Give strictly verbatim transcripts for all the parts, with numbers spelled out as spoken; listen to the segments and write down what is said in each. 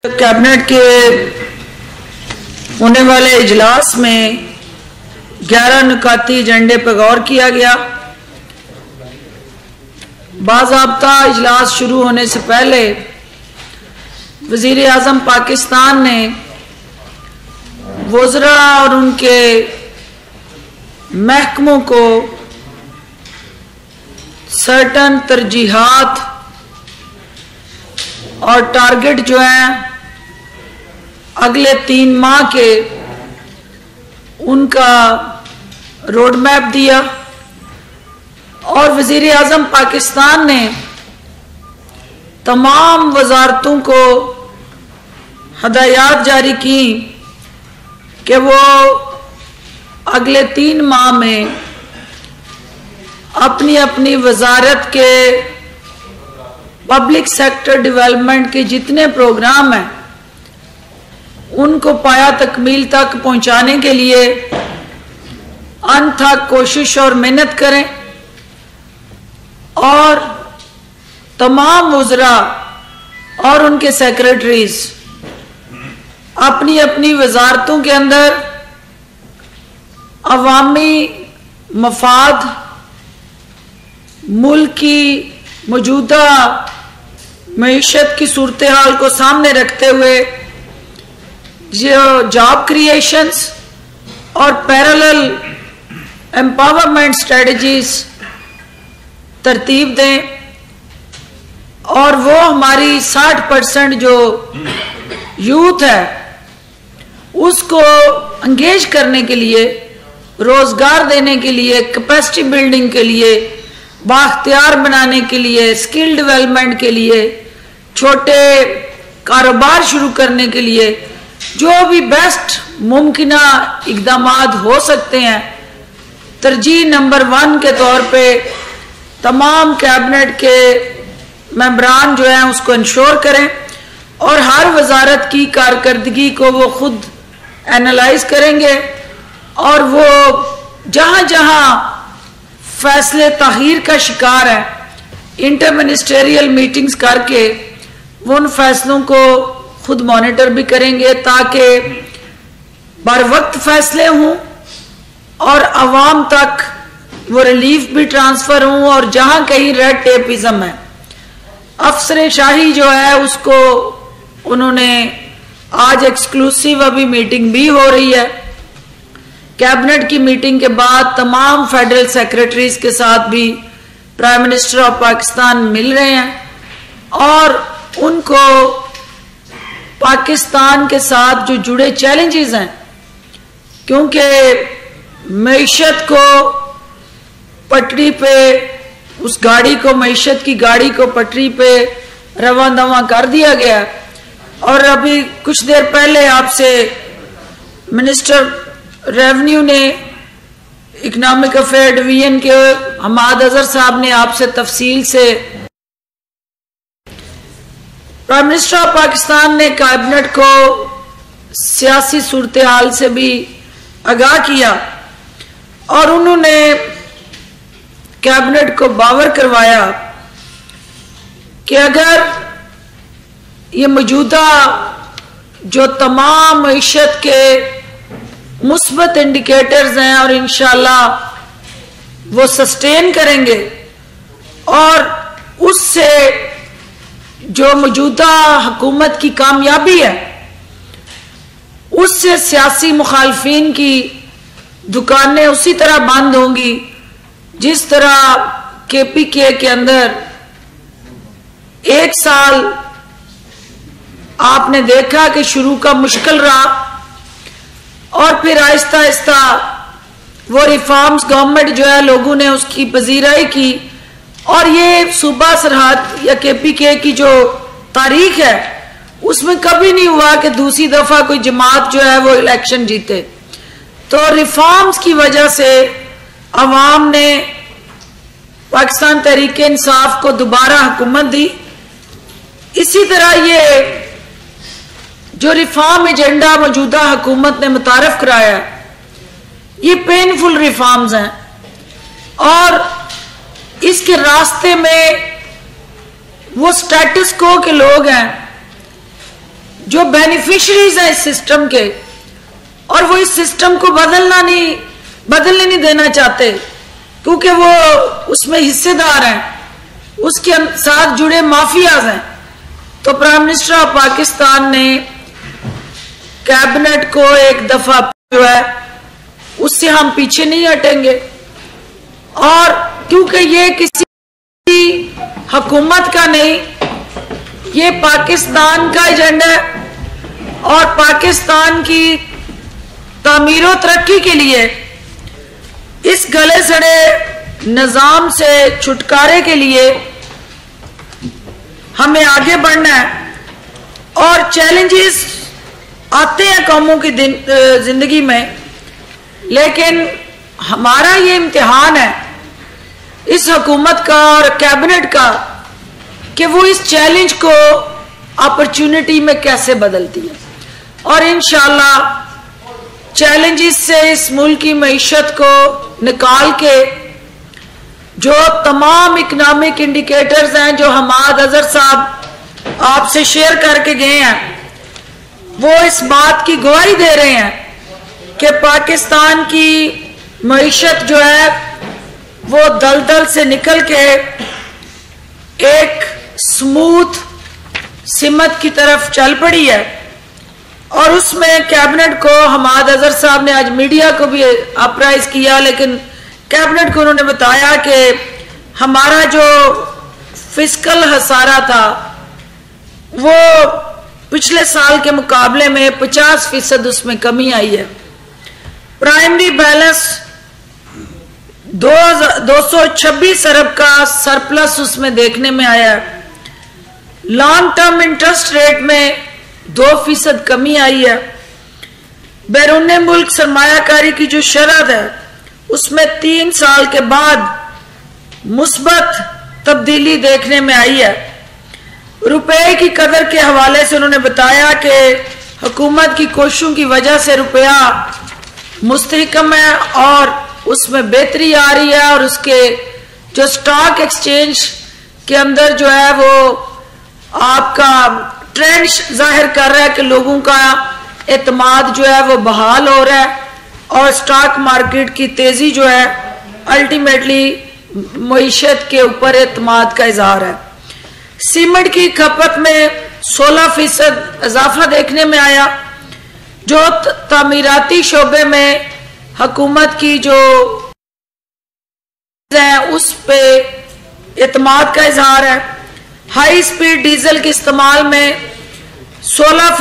Cabinet के होने वाले इजलास में ग्यारह नुकाती एजेंडे पर गौर किया गया। बाज़ाब्ता इजलास शुरू होने से पहले वज़ीर आज़म पाकिस्तान ने वज़रा और उनके महकमों को सर्टन तरजीहात और टारगेट जो है अगले तीन माह के उनका रोड मैप दिया और वज़ीर आज़म पाकिस्तान ने तमाम वजारतों को हदायत जारी की कि वो अगले तीन माह में अपनी अपनी वजारत के पब्लिक सेक्टर डेवलपमेंट के जितने प्रोग्राम हैं उनको पाया तकमील तक पहुंचाने के लिए अनथक कोशिश और मेहनत करें और तमाम वज़रा और उनके सेक्रेटरीज अपनी अपनी वजारतों के अंदर अवामी मफाद, मुल्क की मौजूदा मईशत की सूरत हाल को सामने रखते हुए जो जॉब क्रिएशंस और पैरेलल एम्पावरमेंट स्ट्रेटजीज तरतीब दें और वो हमारी साठ परसेंट जो यूथ है उसको एंगेज करने के लिए, रोजगार देने के लिए, कैपेसिटी बिल्डिंग के लिए, बाख्तियार बनाने के लिए, स्किल डेवलपमेंट के लिए, छोटे कारोबार शुरू करने के लिए जो भी बेस्ट मुमकिन इकदाम हो सकते हैं, तरजीह नंबर वन के तौर पे तमाम कैबिनेट के मेंबरान जो हैं उसको इंश्योर करें और हर वजारत की कारकर्दगी को वो खुद एनालाइज करेंगे और वो जहां जहां फैसले ताखीर का शिकार है इंटर मिनिस्टेरियल मीटिंग्स करके वो उन फैसलों को खुद मॉनिटर भी करेंगे ताकि बर वक्त फैसले हों और अवाम तक वो रिलीफ भी ट्रांसफर हों और जहां कहीं रेड टेपिज्म है, अफसर शाही जो है उसको उन्होंने आज एक्सक्लूसिव अभी मीटिंग भी हो रही है। कैबिनेट की मीटिंग के बाद तमाम फेडरल सेक्रेटरीज के साथ भी प्राइम मिनिस्टर ऑफ पाकिस्तान मिल रहे हैं और उनको पाकिस्तान के साथ जो जुड़े चैलेंजेस हैं, क्योंकि मईशत को पटरी पे, उस गाड़ी को, मईशत की गाड़ी को पटरी पे रवा दवा कर दिया गया और अभी कुछ देर पहले आपसे मिनिस्टर रेवेन्यू ने, इकोनॉमिक अफेयर डिवीजन के हमाद अजहर साहब ने आपसे तफसील से, प्राइम मिनिस्टर ऑफ पाकिस्तान ने कैबिनेट को सियासी सूरत हाल से भी आगाह किया और उन्होंने कैबिनेट को बावर करवाया कि अगर ये मौजूदा जो तमाम मईशत के मुस्बत इंडिकेटर्स हैं और इंशाल्लाह वो सस्टेन करेंगे और उससे जो मौजूदा हुकूमत की कामयाबी है उससे सियासी मुखालफिन की दुकानें उसी तरह बंद होंगी जिस तरह के पी के के अंदर एक साल आपने देखा कि शुरू का मुश्किल रहा और फिर आहिस्ता आहिस्ता वो रिफॉर्म्स गवर्नमेंट जो है लोगों ने उसकी पजीराई की और ये सूबा सरहद या के पी के की जो तारीख है उसमें कभी नहीं हुआ कि दूसरी दफा कोई जमात जो है वो इलेक्शन जीते। तो रिफॉर्म्स की वजह से अवाम ने पाकिस्तान तहरीक इंसाफ को दोबारा हुकूमत दी। इसी तरह ये जो रिफॉर्म एजेंडा मौजूदा हुकूमत ने मुतारफ कराया ये पेनफुल रिफॉर्म्स हैं और इसके रास्ते में वो स्टेटस को के लोग हैं जो बेनिफिशरीज हैं इस सिस्टम के, और वो इस सिस्टम को बदलना नहीं बदलने नहीं देना चाहते क्योंकि वो उसमें हिस्सेदार हैं, उसके साथ जुड़े माफियाज हैं। तो प्राइम मिनिस्टर ऑफ पाकिस्तान ने कैबिनेट को एक दफा जो है उससे हम पीछे नहीं हटेंगे, और क्योंकि ये किसी हुकूमत का नहीं, ये पाकिस्तान का एजेंडा है और पाकिस्तान की तामीर और तरक्की के लिए इस गले सड़े निजाम से छुटकारे के लिए हमें आगे बढ़ना है। और चैलेंजेस आते हैं कौमों की जिंदगी में, लेकिन हमारा ये इम्तिहान है इस हुकूमत का और कैबिनेट का कि वो इस चैलेंज को अपॉर्चुनिटी में कैसे बदलती है। और इंशाल्लाह चैलेंजेस से इस मुल्क की मईशत को निकाल के जो तमाम इकोनॉमिक इंडिकेटर्स हैं जो हमाद अजहर साहब आपसे शेयर करके गए हैं, वो इस बात की गवाही दे रहे हैं कि पाकिस्तान की मईशत जो है वो दलदल से निकल के एक स्मूथ सिमत की तरफ चल पड़ी है। और उसमें कैबिनेट को हमाद अजहर साहब ने आज मीडिया को भी अप्राइज किया, लेकिन कैबिनेट को उन्होंने बताया कि हमारा जो फिस्कल हसारा था वो पिछले साल के मुकाबले में पचास फीसद उसमें कमी आई है। प्राइमरी बैलेंस दो सौ छब्बीस अरब का सरप्लस उसमें देखने में आया है। लॉन्ग टर्म इंटरेस्ट रेट में दो फीसद कमी आई है। बैरून मुल्क सरमायाकारी की जो शरत है उसमें तीन साल के बाद मुस्बत तब्दीली देखने में आई है। रुपए की कदर के हवाले से उन्होंने बताया कि हुकूमत की कोशिशों की वजह से रुपया मुस्तहकम है और उसमें बेहतरी आ रही है, और उसके जो स्टॉक एक्सचेंज के अंदर जो है वो आपका ट्रेंड जाहिर कर रहा है कि लोगों का एतमाद जो है वो बहाल हो रहा है, और स्टॉक मार्केट की तेजी जो है अल्टीमेटली मईशत के ऊपर एतमाद का इजहार है। सीमेंट की खपत में सोलह फीसद इजाफा देखने में आया, जो तामीराती शोबे में हुकूमत की जो है उस पे एतमाद का इजहार है। हाई स्पीड डीजल के इस्तेमाल में सोलह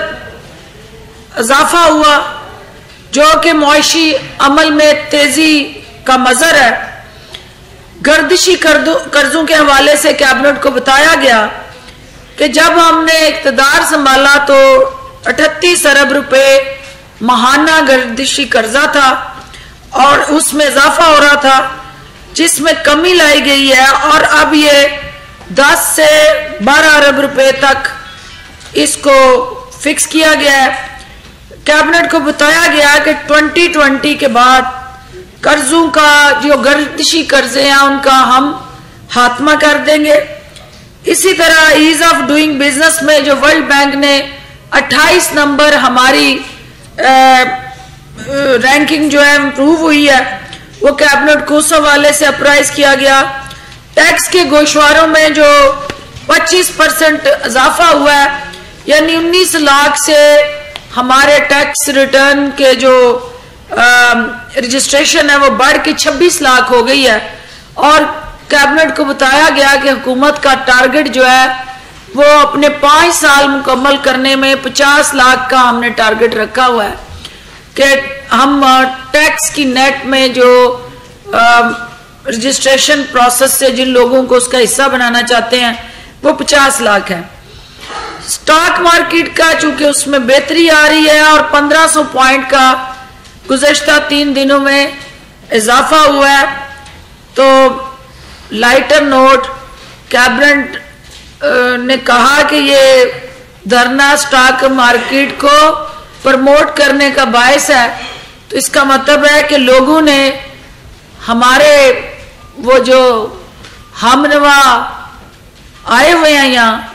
फीसद इजाफा हुआ, जो कि मुआशी अमल में तेजी का मजर है। गर्दिशी कर्जों के हवाले से कैबिनेट को बताया गया कि जब हमने इक़्तिदार संभाला तो अठतीस अरब रुपए माहाना गर्दिशी कर्जा था और उसमें इजाफा हो रहा था, जिसमें कमी लाई गई है और अब ये दस से बारह अरब रुपए तक इसको फिक्स किया गया है। कैबिनेट को बताया गया कि ट्वेंटी ट्वेंटी के बाद कर्जों का जो गर्दिशी कर्जे हैं उनका हम खात्मा कर देंगे। इसी तरह ईज ऑफ डूइंग बिजनेस में जो वर्ल्ड बैंक ने अट्ठाईस नंबर हमारी आ, रैंकिंग जो है इम्प्रूव हुई है, वो कैबिनेट को उस हवाले से अप्राइज किया गया। टैक्स के गोशवारों में जो पच्चीस परसेंट इजाफा हुआ है, यानी उन्नीस लाख से हमारे टैक्स रिटर्न के जो रजिस्ट्रेशन है वो बढ़ के छब्बीस लाख हो गई है। और कैबिनेट को बताया गया कि हुकूमत का टारगेट जो है वो अपने पांच साल मुकम्मल करने में पचास लाख का हमने टारगेट रखा हुआ है कि हम टैक्स की नेट में जो रजिस्ट्रेशन प्रोसेस से जिन लोगों को उसका हिस्सा बनाना चाहते हैं वो पचास लाख है। स्टॉक मार्केट का चूंकि उसमें बेहतरी आ रही है और पंद्रह सौ पॉइंट का गुज़श्ता तीन दिनों में इजाफा हुआ है, तो लाइटर नोट कैबिनेट ने कहा कि ये धरना स्टॉक मार्केट को प्रमोट करने का बायस है। तो इसका मतलब है कि लोगों ने हमारे वो जो हमनवा आए हुए हैं यहाँ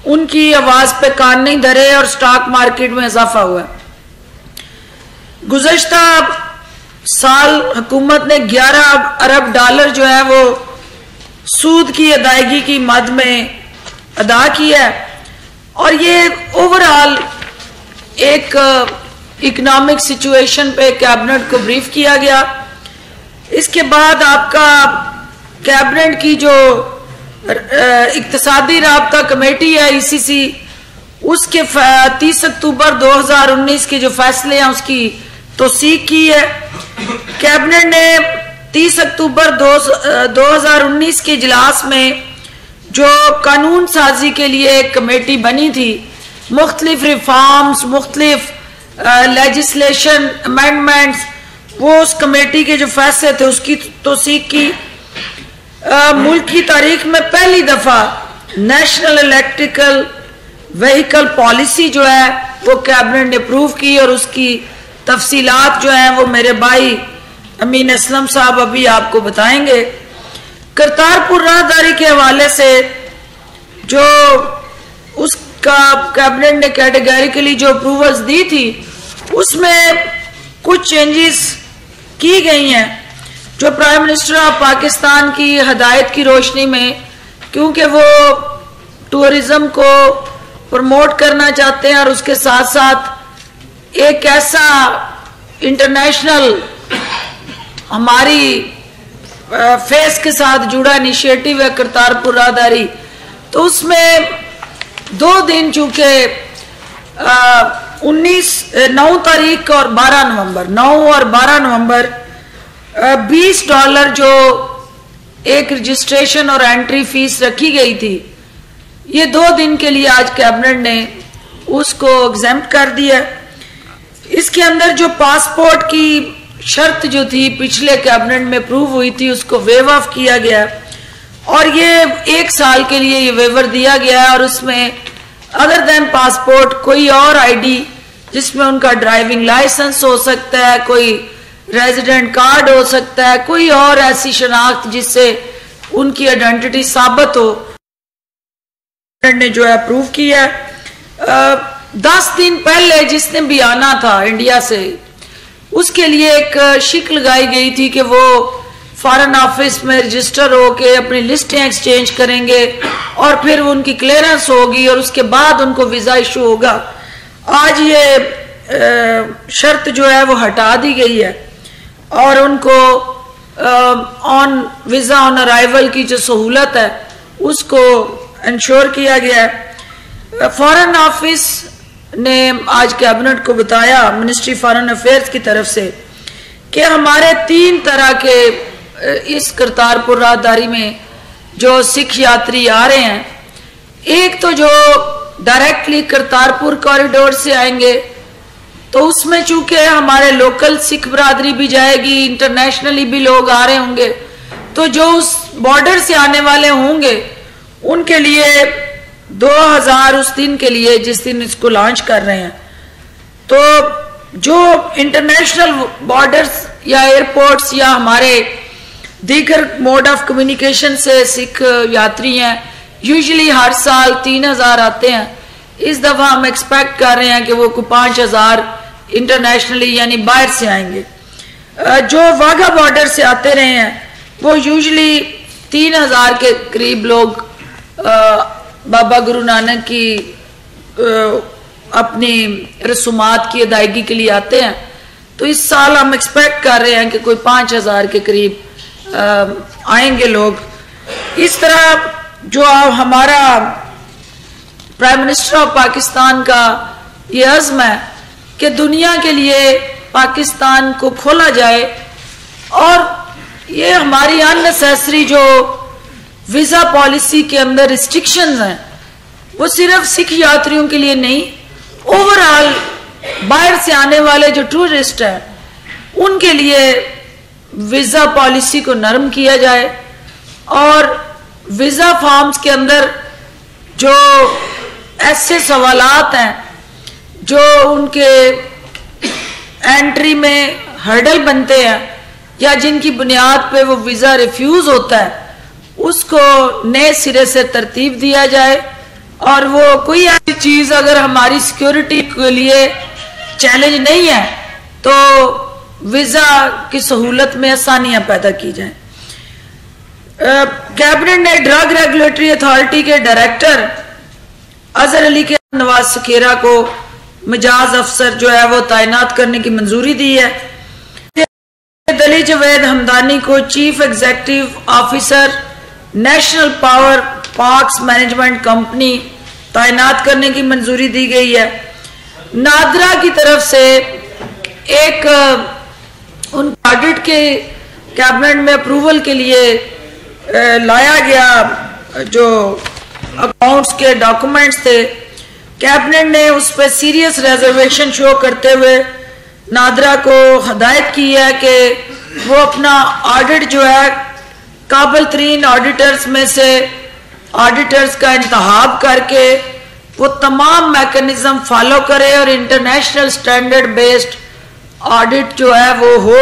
उनकी आवाज पे कान नहीं धरे और स्टॉक मार्केट में इजाफा हुआ। गुज़श्ता साल हुकूमत ने ग्यारह अरब डॉलर जो है वो सूद की अदायगी की मद में अदा किया है और ये ओवरऑल एक इकोनॉमिक सिचुएशन पे कैबिनेट को ब्रीफ किया गया। इसके बाद आपका कैबिनेट की जो इक्तिसादी राब्ता कमेटी है ईसीसी, उसके तीस अक्टूबर दो हज़ार उन्नीस के जो फैसले हैं उसकी तौसीक की है। कैबिनेट ने तीस अक्टूबर दो हज़ार उन्नीस के इजलास में जो कानून साजी के लिए एक कमेटी बनी थी, मुख्तलिफ रिफॉर्म्स, मुख्तलिफ लेजिस्लेशन अमेंडमेंट्स, वो उस कमेटी के जो फैसले थे उसकी तौसीक की। आ, मुल्क की तारीख में पहली दफा नेशनल इलेक्ट्रिकल व्हीकल पॉलिसी जो है वो कैबिनेट ने अप्रूव की और उसकी तफसीलात जो हैं वो मेरे भाई अमीन असलम साहब अभी आपको बताएंगे। करतारपुर राहदारी के हवाले से जो उसका कैबिनेट ने कैटेगरिकली जो अप्रूवल्स दी थी उसमें कुछ चेंजेस की गई हैं जो प्राइम मिनिस्टर ऑफ पाकिस्तान की हदायत की रोशनी में, क्योंकि वो टूरिज्म को प्रमोट करना चाहते हैं और उसके साथ साथ एक ऐसा इंटरनेशनल हमारी फेस के साथ जुड़ा इनिशिएटिव है करतारपुर राहदारी, तो उसमें दो दिन चूंकि उन्नीस नौ तारीख और बारह नवंबर नौ और बारह नवंबर बीस डॉलर जो एक रजिस्ट्रेशन और एंट्री फीस रखी गई थी, ये दो दिन के लिए आज कैबिनेट ने उसको एग्जेम्प्ट कर दिया। इसके अंदर जो पासपोर्ट की शर्त जो थी पिछले कैबिनेट में अप्रूव हुई थी उसको वेव ऑफ किया गया और ये एक साल के लिए ये वेवर दिया गया है और उसमें अदर देन पासपोर्ट कोई और आईडी जिसमें उनका ड्राइविंग लाइसेंस हो सकता है, कोई रेजिडेंट कार्ड हो सकता है, कोई और ऐसी शनाख्त जिससे उनकी आइडेंटिटी साबित हो, ने जो है अप्रूव किया है। दस दिन पहले जिसने भी आना था इंडिया से उसके लिए एक शिक लगाई गई थी कि वो फॉरेन ऑफिस में रजिस्टर होके अपनी लिस्टें एक्सचेंज करेंगे और फिर उनकी क्लियरेंस होगी और उसके बाद उनको वीजा इशू होगा। आज ये शर्त जो है वो हटा दी गई है और उनको ऑन वीजा ऑन अराइवल की जो सहूलत है उसको इंश्योर किया गया है। फॉरेन ऑफिस ने आज कैबिनेट को बताया, मिनिस्ट्री फॉरेन अफेयर्स की तरफ से, कि हमारे तीन तरह के इस करतारपुर राहदारी में जो सिख यात्री आ रहे हैं, एक तो जो डायरेक्टली करतारपुर कॉरिडोर से आएंगे तो उसमें चूंकि हमारे लोकल सिख बरादरी भी जाएगी, इंटरनेशनली भी लोग आ रहे होंगे, तो जो उस बॉर्डर से आने वाले होंगे उनके लिए दो हजार उस दिन के लिए जिस दिन इसको लॉन्च कर रहे हैं, तो जो इंटरनेशनल बॉर्डर्स या एयरपोर्ट्स या हमारे दीगर मोड ऑफ कम्युनिकेशन से सिख यात्री हैं, यूजुअली हर साल तीन हजार आते हैं। इस दफा हम एक्सपेक्ट कर रहे हैं कि वो कोई पांच हजार इंटरनेशनली यानी बाहर से आएंगे। जो वाघा बॉर्डर से आते रहे हैं वो यूजुअली तीन हजार के करीब लोग बाबा गुरु नानक की अपनी रसूमात की अदायगी के लिए आते हैं, तो इस साल हम एक्सपेक्ट कर रहे हैं कि कोई पांच हजार के करीब आएंगे लोग। इस तरह जो हमारा प्राइम मिनिस्टर ऑफ पाकिस्तान का ये अज़्म है कि दुनिया के लिए पाकिस्तान को खोला जाए और ये हमारी अननेसेसरी जो वीजा पॉलिसी के अंदर रिस्ट्रिक्शंस हैं वो सिर्फ सिख यात्रियों के लिए नहीं, ओवरऑल बाहर से आने वाले जो टूरिस्ट हैं उनके लिए वीजा पॉलिसी को नरम किया जाए और वीजा फॉर्म्स के अंदर जो ऐसे सवालात हैं जो उनके एंट्री में हर्डल बनते हैं या जिनकी बुनियाद पे वो वीजा रिफ्यूज होता है उसको नए सिरे से तरतीब दिया जाए और वो कोई ऐसी चीज अगर हमारी सिक्योरिटी के लिए चैलेंज नहीं है तो वीजा की सहूलत में आसानियां पैदा की जाए। कैबिनेट ने ड्रग रेगुलेटरी अथॉरिटी के डायरेक्टर अजहर अली के नवाज सकेरा को मिजाज अफसर जो है वो तैनात करने की मंजूरी दी है। दली जवेद हमदानी को chief executive officer national power parks management company तैनात करने की मंजूरी दी गई है। नादरा की तरफ से एक उन ऑडिट के कैबिनेट में अप्रूवल के लिए लाया गया जो अकाउंट्स के डॉक्यूमेंट्स थे, कैबिनेट ने उस पर सीरियस रिजर्वेशन शो करते हुए नादरा को हदायत की है कि वो अपना ऑडिट जो है काबिल तरीन ऑडिटर्स में से ऑडिटर्स का इंतखाब करके वो तमाम मैकेनिज्म फॉलो करे और इंटरनेशनल स्टैंडर्ड बेस्ड ऑडिट जो है वो हो,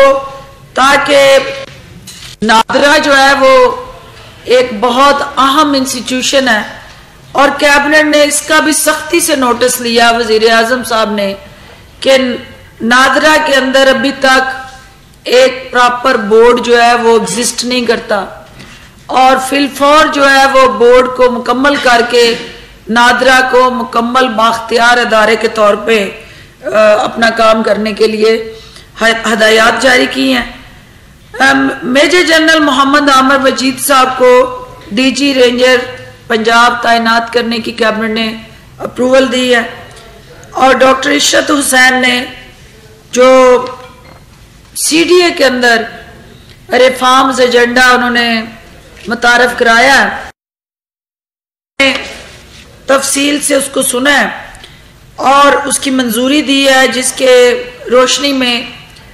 ताकि नादरा जो है वो एक बहुत अहम इंस्टीट्यूशन है। और कैबिनेट ने इसका भी सख्ती से नोटिस लिया वजीर आजम साहब ने कि नादरा के अंदर अभी तक एक प्रॉपर बोर्ड जो है वो एग्जिस्ट नहीं करता और फिलफौर जो है वो बोर्ड को मुकम्मल करके नादरा को मुकम्मल बाख्तियार अदारे के तौर पे अपना काम करने के लिए हदायत जारी की हैं। मेजर जनरल मोहम्मद आमिर वजीद साहब को डीजी रेंजर पंजाब तैनात करने की कैबिनेट ने अप्रूवल दी है। और डॉक्टर इशरत हुसैन ने जो सीडीए के अंदर रिफॉर्म्स एजेंडा उन्होंने मुतारफ कराया, तफसील से उसको सुना है और उसकी मंजूरी दी है, जिसके रोशनी में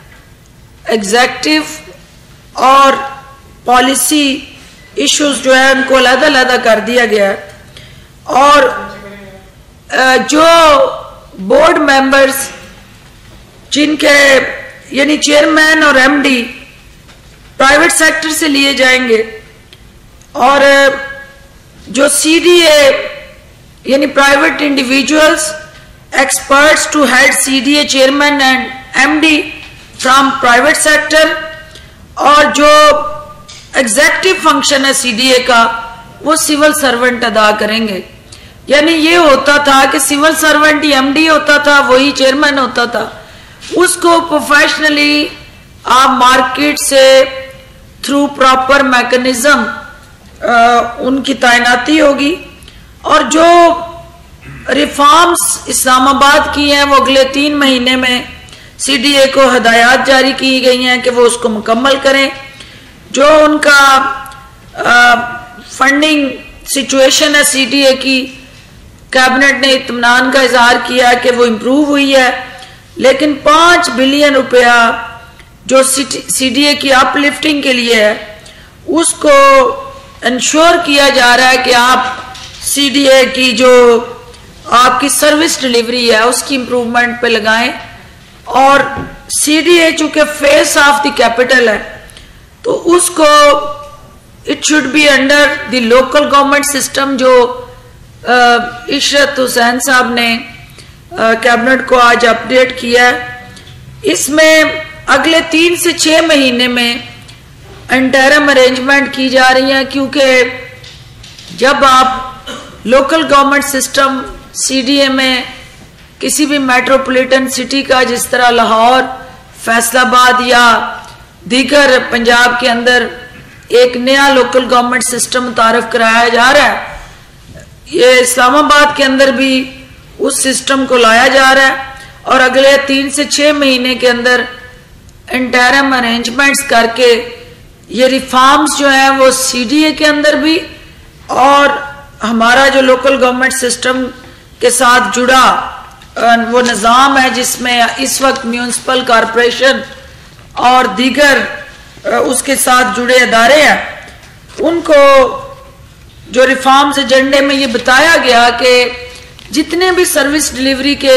एग्जेक्टिव और पॉलिसी इश्यूज जो है उनको अलग अलग कर दिया गया है। और जो बोर्ड मेंबर्स जिनके यानी चेयरमैन और एमडी प्राइवेट सेक्टर से लिए जाएंगे और जो सीडीए यानी private individuals experts to head CDA chairman and MD from private sector, और जो एग्जेक्टिव फंक्शन है सीडीए का वो सिविल सर्वेंट अदा करेंगे। यानी ये होता था कि सिविल सर्वेंट ही एमडी होता था, वही चेयरमैन होता था, उसको प्रोफेशनली आप मार्केट से थ्रू प्रॉपर मैकेनिज्म उनकी तैनाती होगी। और जो रिफॉर्म्स इस्लामाबाद की हैं वो अगले तीन महीने में सीडीए को हदायत जारी की गई हैं कि वो उसको मुकम्मल करें। जो उनका आ, फंडिंग सिचुएशन है सीडीए की, कैबिनेट ने इत्मीनान का इजहार किया कि वो इम्प्रूव हुई है, लेकिन पाँच बिलियन रुपया जो सीडीए की अपलिफ्टिंग के लिए है उसको इंश्योर किया जा रहा है कि आप सीडीए की जो आपकी सर्विस डिलीवरी है उसकी इम्प्रूवमेंट पे लगाएं। और सीडीए चूंकि फेस ऑफ द कैपिटल है तो उसको it should be under the local government system, जो इशरत हुसैन साहब ने कैबिनेट को आज अपडेट किया है। इसमें अगले तीन से छह महीने में इंटरम अरेंजमेंट की जा रही है, क्योंकि जब आप लोकल गवर्नमेंट सिस्टम सीडीए में किसी भी मेट्रोपॉलिटन सिटी का, जिस तरह लाहौर, फैसलाबाद या दीगर पंजाब के अंदर एक नया लोकल गवर्नमेंट सिस्टम मुतारफ कराया जा रहा है, ये इस्लामाबाद के अंदर भी उस सिस्टम को लाया जा रहा है। और अगले तीन से छह महीने के अंदर इंटरम अरेंजमेंट्स करके ये रिफॉर्म्स जो है वो सीडीए के अंदर भी और हमारा जो लोकल गवर्नमेंट सिस्टम के साथ जुड़ा वो निज़ाम है, जिसमें इस वक्त म्यूनिसिपल कॉरपोरेशन और दीगर उसके साथ जुड़े अदारे हैं, उनको जो रिफॉर्म्स एजेंडे में ये बताया गया कि जितने भी सर्विस डिलीवरी के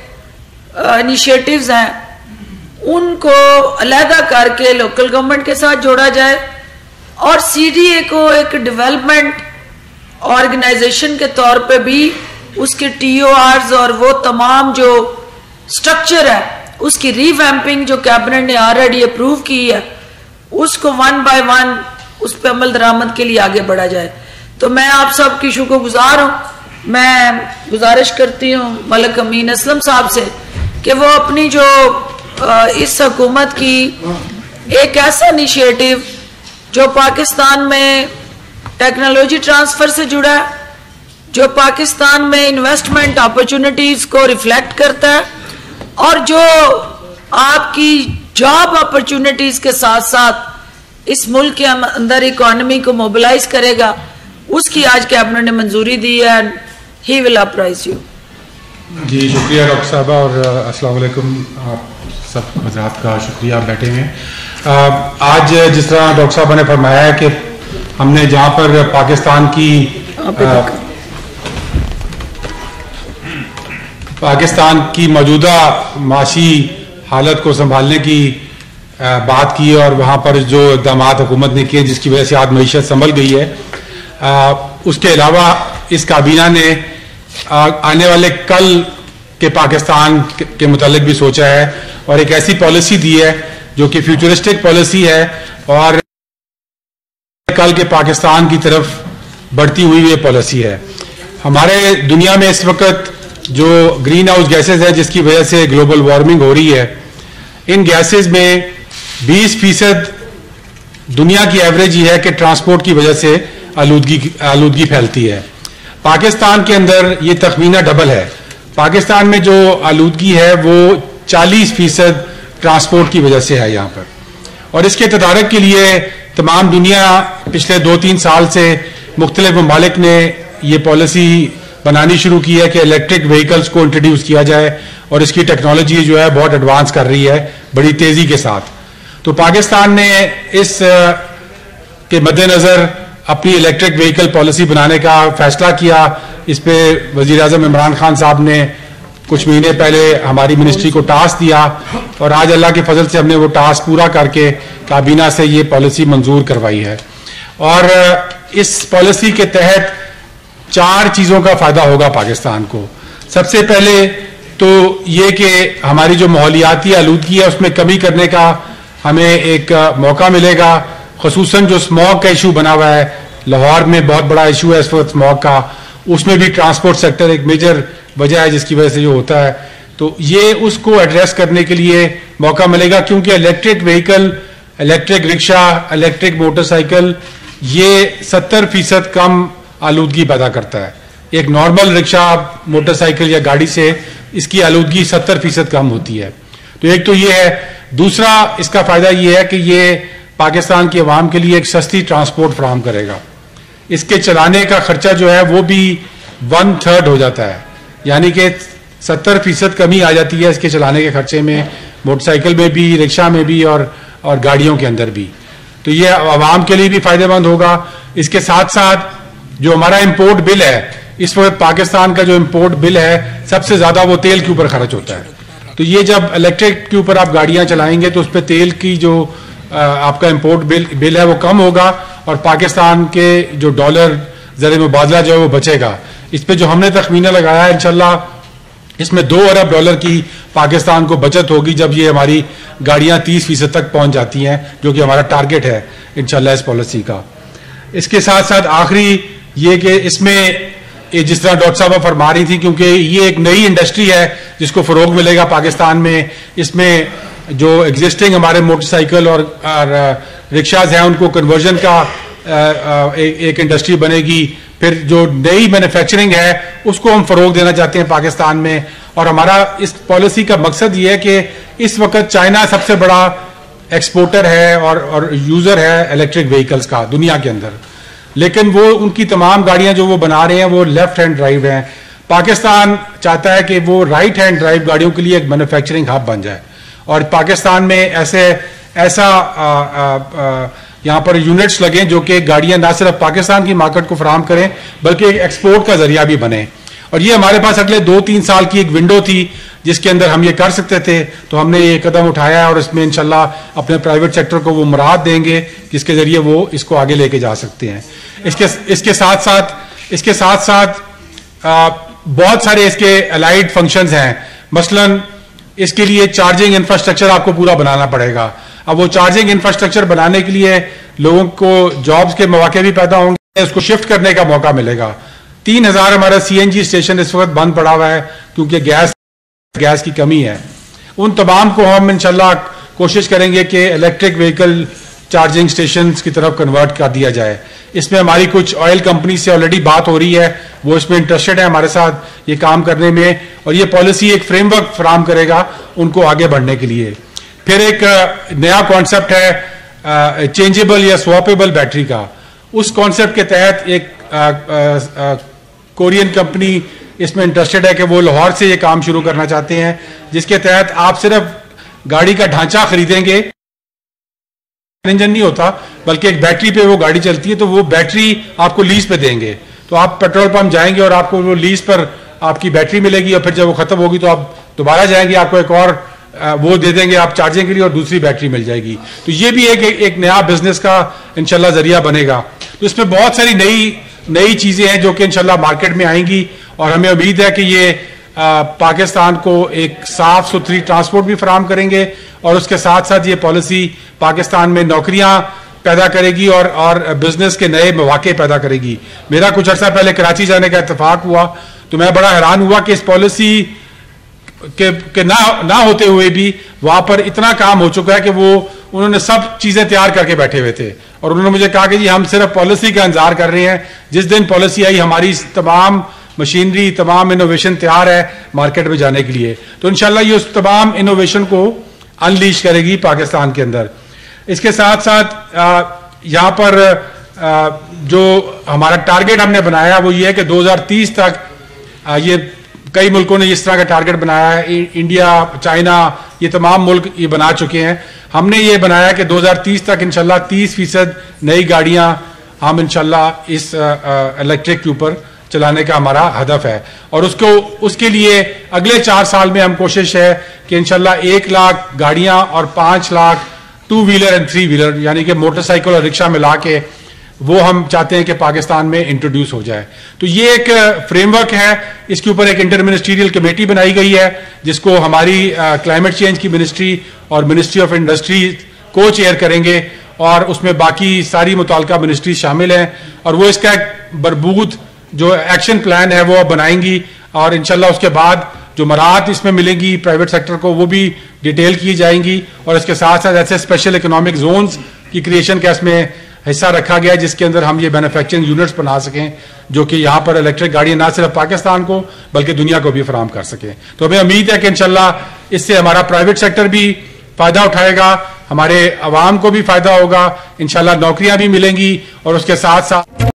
इनिशिएटिव्स हैं उनको अलहदा करके लोकल गवर्नमेंट के साथ जोड़ा जाए और सीडीए को एक डेवलपमेंट ऑर्गेनाइजेशन के तौर पे भी उसके टी ओ आर्स और वो तमाम जो स्ट्रक्चर है उसकी रीवैम्पिंग जो कैबिनेट ने ऑलरेडी अप्रूव की है, उसको वन बाय वन उस पर अमल दरामद के लिए आगे बढ़ा जाए। तो मैं आप सब की शुक्रगुजार हूँ। मैं गुजारिश करती हूँ मलिक अमीन असलम साहब से कि वो अपनी जो इस हुकूमत की एक ऐसा इनिशिएटिव जो पाकिस्तान में टेक्नोलॉजी ट्रांसफर से जुड़ा है, जो पाकिस्तान में इन्वेस्टमेंट अपॉर्चुनिटीज को रिफ्लेक्ट करता है और जो आपकी जॉब अपॉर्चुनिटीज के साथ साथ इस मुल्क के अंदर इकोनॉमी को मोबिलाइज करेगा, उसकी आज कैबिनेट ने मंजूरी दी है। He will अपराइज you. जी शुक्रिया डॉक्टर साहबा और अस्सलाम वालेकुम। आप सब हजरात का शुक्रिया, आप बैठे हैं। आज जिस तरह डॉक्टर साहबा ने फरमाया है कि हमने जहाँ पर पाकिस्तान की आ, पाकिस्तान की मौजूदा माशी हालत को संभालने की आ, बात की और वहाँ पर जो इक़दाम हुकूमत ने किए जिसकी वजह से आज मईशत संभल गई है, आ, उसके अलावा इस काबीना ने आ, आने वाले कल के पाकिस्तान के, के मुतालिक भी सोचा है और एक ऐसी पॉलिसी दी है जो कि फ्यूचरिस्टिक पॉलिसी है और कल के पाकिस्तान की तरफ बढ़ती हुई ये पॉलिसी है। हमारे दुनिया में इस वक्त जो ग्रीन हाउस गैसेज हैं जिसकी वजह से ग्लोबल वार्मिंग हो रही है, इन गैसेज में बीस फीसद दुनिया की एवरेज ही है कि ट्रांसपोर्ट की वजह से आलूदगी आलूदगी फैलती है। पाकिस्तान के अंदर ये तखमीना डबल है। पाकिस्तान में जो आलूदगी है वो चालीस फीसद ट्रांसपोर्ट की वजह से है यहाँ पर, और इसके तदारक के लिए तमाम दुनिया पिछले दो तीन साल से मुख्तलिफ ममालिक ने ये पॉलिसी बनानी शुरू की है कि इलेक्ट्रिक व्हीकल्स को इंट्रोड्यूस किया जाए और इसकी टेक्नोलॉजी जो है बहुत एडवांस कर रही है बड़ी तेजी के साथ। तो पाकिस्तान ने इस के मद्देनजर अपनी इलेक्ट्रिक व्हीकल पॉलिसी बनाने का फैसला किया। इस पे वजीर आज़म इमरान खान साहब ने कुछ महीने पहले हमारी मिनिस्ट्री को टास्क दिया और आज अल्लाह के फजल से हमने वो टास्क पूरा करके काबीना से ये पॉलिसी मंजूर करवाई है। और इस पॉलिसी के तहत चार चीज़ों का फ़ायदा होगा पाकिस्तान को। सबसे पहले तो ये कि हमारी जो माहौलियाती आलूदगी है उसमें कमी करने का हमें एक मौका मिलेगा। ख़ुसूसन जो स्मॉग का इशू बना हुआ है, लाहौर में बहुत बड़ा इशू है इस वक्त स्मॉग का, उसमें भी ट्रांसपोर्ट सेक्टर एक मेजर वजह है जिसकी वजह से जो होता है। तो ये उसको एड्रेस करने के लिए मौका मिलेगा क्योंकि electric vehicle, electric rickshaw, electric motorcycle ये सत्तर फीसद कम आलूदगी पैदा करता है। एक नॉर्मल रिक्शा, मोटरसाइकिल या गाड़ी से इसकी आलूदगी सत्तर फीसद कम होती है। तो एक तो ये है। दूसरा इसका फायदा ये है कि ये पाकिस्तान की आवाम के लिए एक सस्ती ट्रांसपोर्ट फराहम करेगा। इसके चलाने का खर्चा जो है वो भी वन थर्ड हो जाता है, यानी कि सत्तर फीसद कमी आ जाती है इसके चलाने के खर्चे में, मोटरसाइकिल में भी, रिक्शा में भी और और गाड़ियों के अंदर भी। तो ये आवाम के लिए भी फायदेमंद होगा। इसके साथ साथ जो हमारा इम्पोर्ट बिल है, इस वक्त पाकिस्तान का जो इम्पोर्ट बिल है सबसे ज्यादा वो तेल के ऊपर खर्च होता है। तो ये जब इलेक्ट्रिक के ऊपर आप गाड़ियां चलाएंगे तो उस पर तेल की जो आपका इम्पोर्ट बिल बिल है वो कम होगा और पाकिस्तान के जो डॉलर ज़र मुबादला जो है वो बचेगा। इस पे जो हमने तखमीना लगाया है इंशाल्लाह इसमें दो अरब डॉलर की पाकिस्तान को बचत होगी जब ये हमारी गाड़ियां तीस फीसद तक पहुंच जाती हैं, जो कि हमारा टारगेट है इंशाल्लाह इस पॉलिसी का। इसके साथ साथ आखिरी ये कि इसमें जिस तरह डॉक्टर साहब फरमा रही थी, क्योंकि ये एक नई इंडस्ट्री है जिसको फरोग मिलेगा पाकिस्तान में, इसमें जो एग्जिस्टिंग हमारे मोटरसाइकिल और, और रिक्शाज हैं उनको कन्वर्जन का एक, एक इंडस्ट्री बनेगी। फिर जो नई मैन्युफैक्चरिंग है उसको हम फरोग देना चाहते हैं पाकिस्तान में। और हमारा इस पॉलिसी का मकसद ये है कि इस वक्त चाइना सबसे बड़ा एक्सपोर्टर है और, और यूजर है इलेक्ट्रिक व्हीकल्स का दुनिया के अंदर, लेकिन वो उनकी तमाम गाड़ियां जो वो बना रहे हैं वो लेफ्ट हैंड ड्राइव हैं। पाकिस्तान चाहता है कि वो राइट हैंड ड्राइव गाड़ियों के लिए एक मैन्युफैक्चरिंग हब बन जाए और पाकिस्तान में ऐसे ऐसा यहाँ पर यूनिट्स लगें जो कि गाड़ियां ना सिर्फ पाकिस्तान की मार्केट को फराहम करें बल्कि एक एक्सपोर्ट का जरिया भी बने। और ये हमारे पास अगले दो तीन साल की एक विंडो थी जिसके अंदर हम ये कर सकते थे, तो हमने ये कदम उठाया है और इसमें इंशाल्लाह अपने प्राइवेट सेक्टर को वो मुराद देंगे जिसके जरिए वो इसको आगे लेके जा सकते हैं। इसके इसके साथ साथ इसके साथ साथ आ, बहुत सारे इसके अलाइड फंक्शंस हैं। मसलन इसके लिए चार्जिंग इंफ्रास्ट्रक्चर आपको पूरा बनाना पड़ेगा। अब वो चार्जिंग इंफ्रास्ट्रक्चर बनाने के लिए लोगों को जॉब्स के मौके भी पैदा होंगे, उसको शिफ्ट करने का मौका मिलेगा। तीन हजार हमारा सीएनजी स्टेशन इस वक्त बंद पड़ा हुआ है क्योंकि गैस गैस की कमी है। उन तमाम को हम इंशाल्लाह कोशिश करेंगे कि इलेक्ट्रिक व्हीकल चार्जिंग स्टेशंस की तरफ कन्वर्ट कर दिया जाए। इसमें हमारी कुछ ऑयल कंपनी से ऑलरेडी बात हो रही है, वो इसमें इंटरेस्टेड है हमारे साथ ये काम करने में, और ये पॉलिसी एक फ्रेमवर्क फराहम करेगा उनको आगे बढ़ने के लिए। फिर एक नया कॉन्सेप्ट है चेंजेबल या स्वैपेबल बैटरी का। उस कॉन्सेप्ट के तहत एक कोरियन कंपनी इसमें इंटरेस्टेड है कि वो लाहौर से ये काम शुरू करना चाहते हैं, जिसके तहत आप सिर्फ गाड़ी का ढांचा खरीदेंगे, इंजन नहीं होता बल्कि एक बैटरी पे वो गाड़ी चलती है, तो वो बैटरी आपको लीज पे देंगे। तो आप पेट्रोल पंप जाएंगे और आपको वो लीज पर आपकी बैटरी मिलेगी, और फिर जब वो खत्म होगी तो आप दोबारा जाएंगे, आपको एक और वो दे देंगे आप चार्जिंग के लिए, और दूसरी बैटरी मिल जाएगी। तो ये भी एक एक नया बिजनेस का इंशाल्लाह जरिया बनेगा। तो इसमें बहुत सारी नई नई चीजें हैं जो कि इंशाल्लाह मार्केट में आएंगी, और हमें उम्मीद है कि ये आ, पाकिस्तान को एक साफ सुथरी ट्रांसपोर्ट भी फराहम करेंगे, और उसके साथ साथ ये पॉलिसी पाकिस्तान में नौकरियां पैदा करेगी और और बिजनेस के नए मौके पैदा करेगी। मेरा कुछ अर्सा पहले कराची जाने का इत्तेफाक हुआ तो मैं बड़ा हैरान हुआ कि इस पॉलिसी के, के ना ना होते हुए भी वहां पर इतना काम हो चुका है कि वो उन्होंने सब चीजें तैयार करके बैठे हुए थे, और उन्होंने मुझे कहा कि जी हम सिर्फ पॉलिसी का इंतजार कर रहे हैं। जिस दिन पॉलिसी आई हमारी तमाम मशीनरी तमाम इनोवेशन तैयार है मार्केट में जाने के लिए। तो इंशाल्लाह ये उस तमाम इनोवेशन को अनलीश करेगी पाकिस्तान के अंदर। इसके साथ साथ यहाँ पर आ, जो हमारा टारगेट हमने बनाया वो ये है कि दो हज़ार तीस तक आ, ये कई मुल्कों ने इस तरह का टारगेट बनाया है, इंडिया, चाइना, ये तमाम मुल्क ये बना चुके हैं। हमने ये बनाया कि दो हज़ार तीस तक इंशाल्लाह तीस फीसद नई गाड़ियां हम इंशाल्लाह इस इलेक्ट्रिक के ऊपर चलाने का हमारा हदफ है, और उसको उसके लिए अगले चार साल में हम कोशिश है कि इंशाल्लाह एक लाख गाड़ियां और पांच lakh two wheeler and three wheeler यानी कि मोटरसाइकिल और रिक्शा मिला के वो हम चाहते हैं कि पाकिस्तान में इंट्रोड्यूस हो जाए। तो ये एक फ्रेमवर्क है, इसके ऊपर एक इंटर मिनिस्ट्रियल कमेटी बनाई गई है जिसको हमारी क्लाइमेट चेंज की मिनिस्ट्री और मिनिस्ट्री ऑफ इंडस्ट्री को चेयर करेंगे, और उसमें बाकी सारी मुताल्लिका मिनिस्ट्री शामिल हैं, और वो इसका एक बरबूत जो एक्शन प्लान है वो बनाएंगी, और इंशाल्लाह उसके बाद जो मराहत इसमें मिलेंगी प्राइवेट सेक्टर को वो भी डिटेल की जाएंगी, और इसके साथ साथ ऐसे स्पेशल इकोनॉमिक जोन्स की क्रिएशन का इसमें हिस्सा रखा गया है जिसके अंदर हम ये मैन्युफैक्चरिंग यूनिट्स बना सकें जो कि यहाँ पर इलेक्ट्रिक गाड़ियां ना सिर्फ पाकिस्तान को बल्कि दुनिया को भी फराहम कर सकें। तो हमें उम्मीद है कि इंशाल्लाह इससे हमारा प्राइवेट सेक्टर भी फायदा उठाएगा, हमारे अवाम को भी फायदा होगा, इंशाल्लाह नौकरियां भी मिलेंगी, और उसके साथ साथ